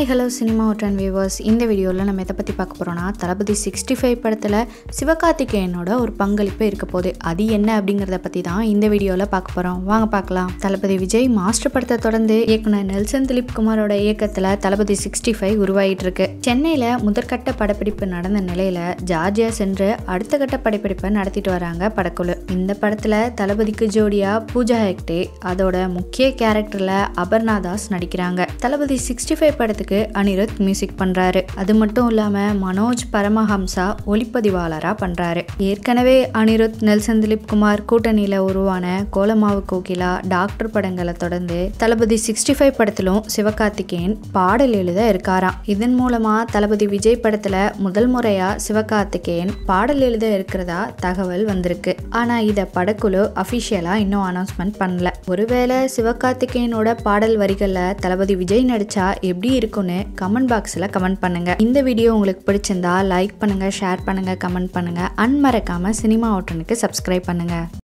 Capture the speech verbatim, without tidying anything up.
Hi, hello cinema and viewers. இந்த வீடியோல நம்ம எதை பத்தி பார்க்க போறோம்னா தலபதி sixty-five படத்துல சிவகார்த்திகேயனோட ஒரு பங்களிப்பு இருக்க போகுது. அது என்ன அப்படிங்கறத பத்தி தான் இந்த வீடியோல பார்க்க போறோம். வாங்க பார்க்கலாம். தலபதி விஜய் மாஸ்டர் படத்தை தொடர்ந்து இயக்குனர் நெல்சன் திலீப் குமாரோட இயக்கத்துல தலபதி sixty-five உருவாயிட்டு இருக்கு. சென்னையில முதற்கட்ட படப்பிடிப்பு நடந்த நிலையில ஜார்ஜியா சென்று அடுத்த கட்ட படப்பிடிப்பை நடத்திட்டு வராங்க படக்குழு. இந்த படத்துல தலபதிக்கு ஜோடியா பூஜா ஹெக்டே அதோட முக்கிய கேரக்டர்ல அபர்ணா தாஸ் நடிக்கிறாங்க. தலபதி sixty-five படத்துக்கு அனிருத் மியூசிக் பண்றாரு. அது மட்டும் இல்லாம மனோஜ் பரமஹம்சா ஒளிப்பதிவாளரா பண்றாரு. ஏற்கனவே அனிருத் நெல்சன் திலீப் குமார் கூட்டணியில உருவான கோலமாவு கோகிலா டாக்டர் படங்களை தொடர்ந்து தலபதி sixty-five படத்திலும் சிவகார்த்திகேயன் பாடல் எழுத இருக்காராம். இதன் மூலமா தலபதி விஜய் படத்துல முதல் முறையா சிவகார்த்திகேயன் பாடல் எழுத இருக்கிறதா தகவல் வந்திருக்கு. ஆனா இத படக்குழு அபிஷியலா இன்னும் அனௌன்ஸ்மெண்ட் பண்ணல. ஒருவேளை சிவகார்த்திகேயனோட பாடல் வரிகள்ல தலபதி விஜய் நடிச்சா எப்படி இருக்குன்னு கமெண்ட் பாக்ஸ்ல கமெண்ட் பண்ணுங்க. இந்த வீடியோ உங்களுக்கு பிடிச்சிருந்தா லைக் பண்ணுங்க, ஷேர் பண்ணுங்க, கமெண்ட் பண்ணுங்க. அன்மறக்காம சினிமா ஓட்டனுக்கு சப்ஸ்கிரைப் பண்ணுங்க.